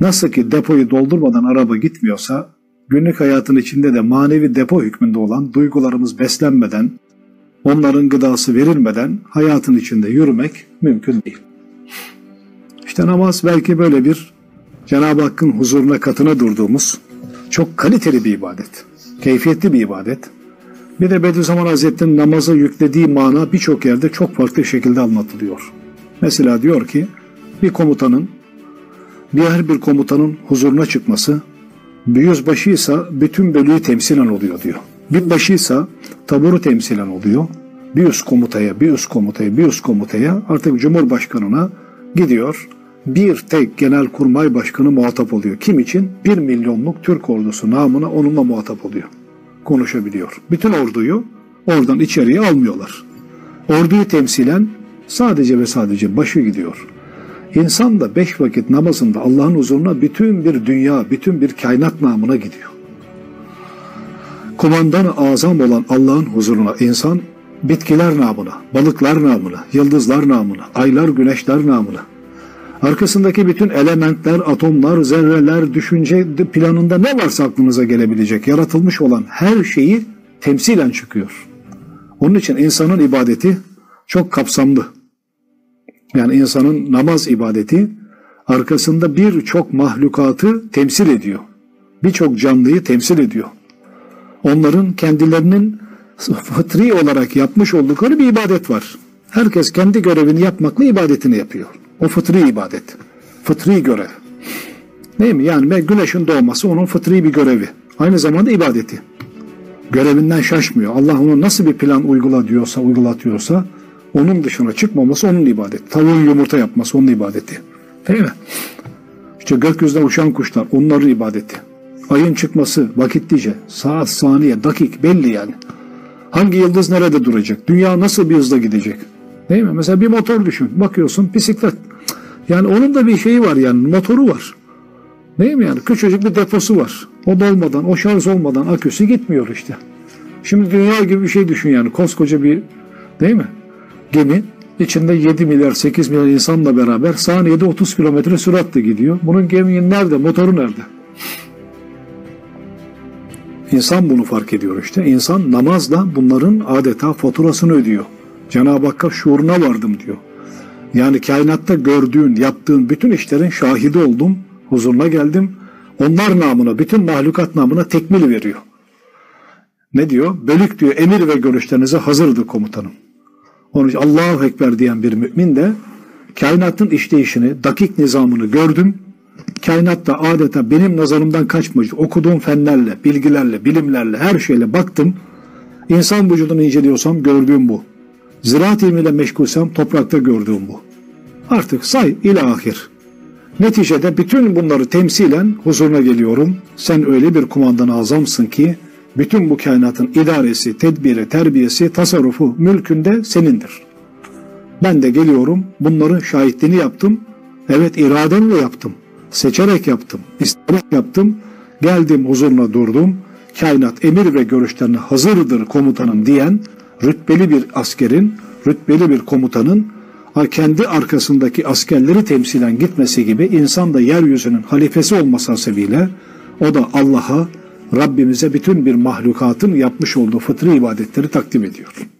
Nasıl ki depoyu doldurmadan araba gitmiyorsa, günlük hayatın içinde de manevi depo hükmünde olan duygularımız beslenmeden, onların gıdası verilmeden hayatın içinde yürümek mümkün değil. İşte namaz belki böyle bir Cenab-ı Hakk'ın huzuruna, katına durduğumuz çok kaliteli bir ibadet, keyfiyetli bir ibadet. Bir de Bediüzzaman Hazretleri'nin namaza yüklediği mana birçok yerde çok farklı şekilde anlatılıyor. Mesela diyor ki diğer bir komutanın huzuruna çıkması, bir yüzbaşıysa bütün bölüğü temsilen oluyor diyor. Bir başıysa taburu temsilen oluyor. Bir üst komutaya artık Cumhurbaşkanı'na gidiyor. Bir tek Genelkurmay Başkanı muhatap oluyor. Kim için? 1 milyonluk Türk ordusu namına onunla muhatap oluyor. Konuşabiliyor. Bütün orduyu oradan içeriye almıyorlar. Orduyu temsilen sadece ve sadece başı gidiyor. İnsan da 5 vakit namazında Allah'ın huzuruna bütün bir dünya, bütün bir kainat namına gidiyor. Kumandan-ı azam olan Allah'ın huzuruna insan bitkiler namına, balıklar namına, yıldızlar namına, aylar, güneşler namına, arkasındaki bütün elementler, atomlar, zerreler, düşünce planında ne varsa aklınıza gelebilecek, yaratılmış olan her şeyi temsilen çıkıyor. Onun için insanın ibadeti çok kapsamlı. Yani insanın namaz ibadeti arkasında birçok mahlukatı temsil ediyor. Birçok canlıyı temsil ediyor. Onların kendilerinin fıtri olarak yapmış oldukları bir ibadet var. Herkes kendi görevini yapmakla ibadetini yapıyor. O fıtri ibadet. Fıtri görev. Değil mi? Yani güneşin doğması onun fıtri bir görevi. Aynı zamanda ibadeti. Görevinden şaşmıyor. Allah onu nasıl bir plan uygulatıyorsa onun dışına çıkmaması onun ibadeti. Tavuğun yumurta yapması onun ibadeti. Değil mi? İşte gökyüzüne uçan kuşlar onların ibadeti. Ayın çıkması vakitlice, saat, saniye, dakik belli yani. Hangi yıldız nerede duracak? Dünya nasıl bir hızla gidecek? Değil mi? Mesela bir motor düşün. Bakıyorsun bisiklet. Yani onun da bir şeyi var yani. Motoru var. Değil mi yani? Küçücük bir deposu var. O dolmadan, o şarj olmadan aküsü gitmiyor işte. Şimdi dünya gibi bir şey düşün yani. Koskoca bir, değil mi? Gemi içinde 7 milyar 8 milyar insanla beraber saniyede 30 kilometre süratle gidiyor. Bunun geminin nerede? Motoru nerede? İnsan bunu fark ediyor işte. İnsan namazla bunların adeta faturasını ödüyor. Cenab-ı Hakk'a şuuruna vardım diyor. Yani kainatta gördüğün, yaptığın bütün işlerin şahidi oldum, huzuruna geldim. Onlar namına, bütün mahlukat namına tekmil veriyor. Ne diyor? Bölük diyor, emir ve görüşlerinize hazırdır komutanım. Onun için Allahu Ekber diyen bir mümin de kainatın işleyişini, dakik nizamını gördüm. Kainatta adeta benim nazarımdan kaçmış, okuduğum fenlerle, bilgilerle, bilimlerle, her şeyle baktım. İnsan vücudunu inceliyorsam gördüğüm bu. Ziraat ilmiyle meşgulsem toprakta gördüğüm bu. Artık say ila ahir. Neticede bütün bunları temsilen huzuruna geliyorum. Sen öyle bir kumandan azamsın ki bütün bu kainatın idaresi, tedbiri, terbiyesi, tasarrufu, mülkünde senindir. Ben de geliyorum, bunların şahitliğini yaptım. Evet, irademle yaptım. Seçerek yaptım, isteyerek yaptım. Geldim, huzuruna durdum. Kainat emir ve görüşlerine hazırdır komutanım diyen rütbeli bir askerin, rütbeli bir komutanın kendi arkasındaki askerleri temsilen gitmesi gibi insan da yeryüzünün halifesi olması hasebiyle o da Allah'a, Rabbimize bütün bir mahlukatın yapmış olduğu fıtri ibadetleri takdim ediyor.